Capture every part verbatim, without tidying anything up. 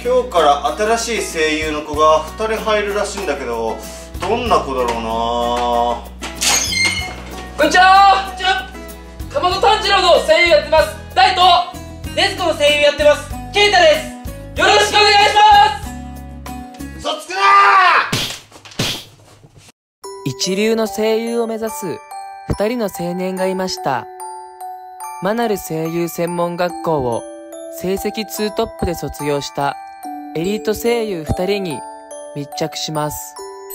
今日から新しい声優の子がふたり入るらしいんだけど、どんな子だろうな。 こんにちは。こんにちは。かまど炭治郎の声優やってます大と、 ねずこの声優やってますケイタです。 よろしくお願いします。 嘘つくなー。 一流の声優を目指す二人の青年がいました。マナル声優専門学校を成績ツートップで卒業したエリート声優二人に密着します。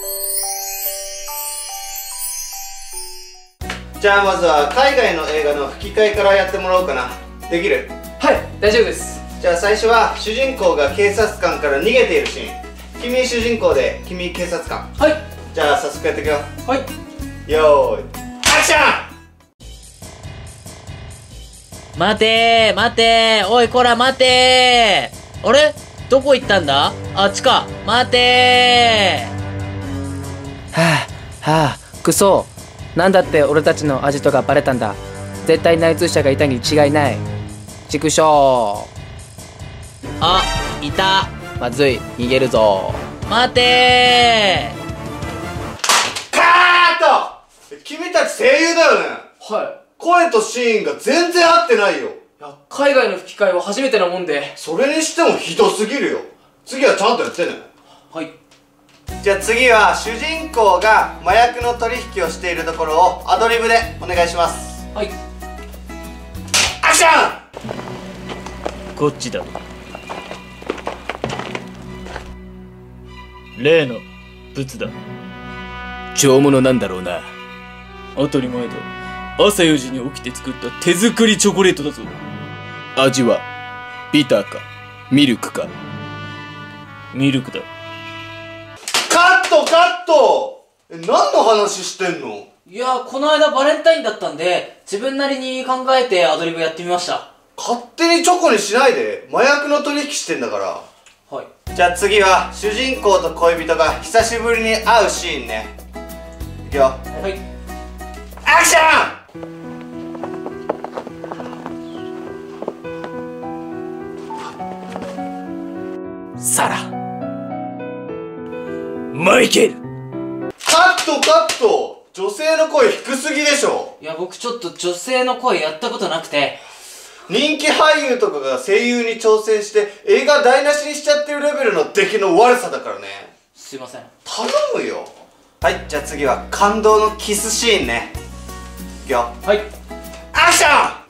じゃあまずは海外の映画の吹き替えからやってもらおうかな。できる？ はい、大丈夫です。 じゃあ最初は主人公が警察官から逃げているシーン。君主人公で君警察官。 はい。 じゃあ早速やっていくよ。 はい。 よーいアクション。 待てー待てーおいこら待てー。あれどこ行ったんだ？あっちか。待てー。 はあ、はあ、くそ。なんだって俺たちのアジトがバレたんだ。絶対内通者がいたに違いない。畜生。 あ、いた。 まずい、逃げるぞ。 待てカーット。君たち声優だよね。 は声とシーンが全然合ってないよ。 い。いや、海外の吹き替えは初めてなもんで。 それにしてもひどすぎるよ。次はちゃんとやってね。 はい。 じゃあ次は主人公が麻薬の取引をしているところをアドリブでお願いします。 はい。 アクション。 こっちだ。例のブツだ。 超物なんだろうな。 当たり前だ。朝よじに起きて作った手作りチョコレートだぞ。 味はビターかミルクか。 ミルクだ。 カットカット。え、何の話してんの？ いや、この間バレンタインだったんで自分なりに考えてアドリブやってみました。 勝手にチョコにしないで。麻薬の取引してんだから。 はい。 じゃあ次は主人公と恋人が久しぶりに会うシーンね。いくよ。 はい。 アクション。 サラマイケル。 カットカット。女性の声低すぎでしょ。 いや、僕ちょっと女性の声やったことなくて。 人気俳優とかが声優に挑戦して映画台無しにしちゃってるレベルの出来の悪さだからね。 すいません。 頼むよ。はい、じゃあ次は感動のキスシーンね。いくよ。 はい。 アクショ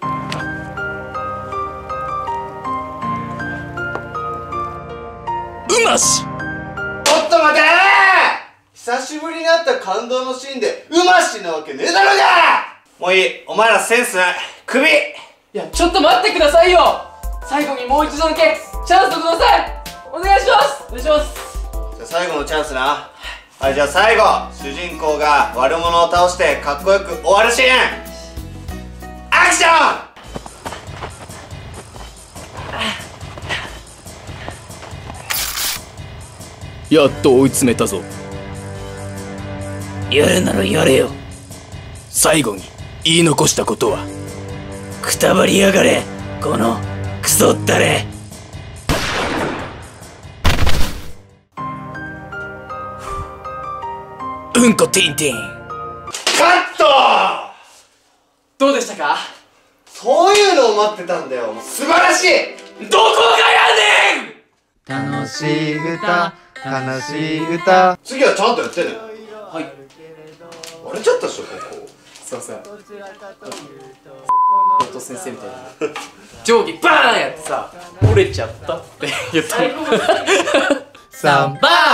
ン。 うまし。 ちょっと待てー。久しぶりに会った感動のシーンでうましなわけねえだろうが。もういい、お前らセンスない。クビ。 いや、ちょっと待ってくださいよ。最後にもう一度だけチャンスをください。お願いします。お願いします。 じゃあ最後のチャンスな。はい、じゃあ最後主人公が悪者を倒してかっこよく終わるシーン。アクション。 やっと追い詰めたぞ。 やるならやれよ。 最後に言い残したことは？ くたばりやがれ、このクソったれ。 うんこティンティン。 カット。 どうでしたか？ そういうのを待ってたんだよ。素晴らしい。 どこがやねん。 楽しい歌、悲しい歌。次はちゃんとやってね。 はい。 割れちゃったでしょ、ここ。 すいません。と先生みたいな定規バーンやってさ折れちゃったって言った。 サンバ